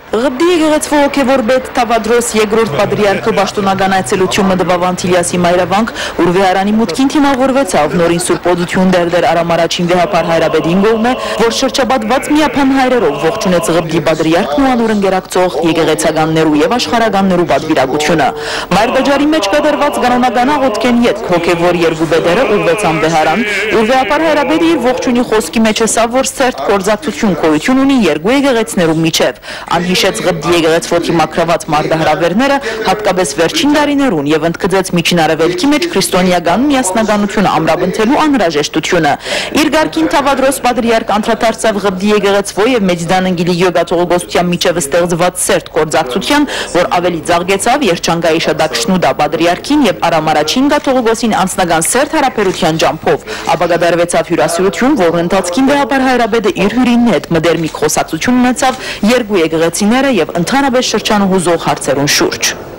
Ղբդի եկեղեցվո հոգևոր պետ Թավադրոս երկրորդ պատրիարքը պաշտոնական այցելությունը տվավ Անտիլիասի մայրավանք, ուր վեհարանի մուտքին թիմավորվեցավ նորին Սուրբ Օդություն դերդեր Արամ առաջին վեհապար հայրաբեդին կողմը, որ շրջապատված միապան հայրերով ողջունեց Ղբդի պատրիարքն ու անոր ընկերակցող եկեղեցականներու եւ աշխարհականներու պատվիրակությունը։ Մայրդաջարի մեջ կատարված կանոնական աղոթքեն ետք հոգևոր երկու բեդերը ուղղվեցան վեհարան, ուր վեհապար հայրաբեդը իր ողջունի խոսքի մեջ ասավ, որ սերտ կորզակցություն գոյություն ունի երկու եկեղեցիներու միջև։ Անհիշեց Ղբդի եկեղեցվոթի մաքրված մարտահրավերները հատկապես վերջին տարիներուն եւ ընդգծեց միջին արևելքի մեջ քրիստոնեական միասնականությունը ամրապնդելու անհրաժեշտությունը։ Իր գարկին Թավադրոս պատրիարք անդրադարձավ Ղբդի եկեղեցվո եւ Մեծիդան Անգելիգիո կաթողիկոսության միջև ստեղծված սերտ կորզակցության, որ ավելի ծաղկեցավ Երջանկայի Շադակշնուդա պատրիարքին եւ Արամ առաջին կաթողիկոսին անձնական սերտ հարաբերության ջամփով, ապա կատարվեցավ հյուրասիրություն, որն ընթացքին վեհապար հայրաբեդը իր հյուրին հետ մդերմիկ խոսակցություն ունեցավ երկու եկեղեցիները եւ ընդհանրապես շրջանը հուզող հարցերուն շուրջ։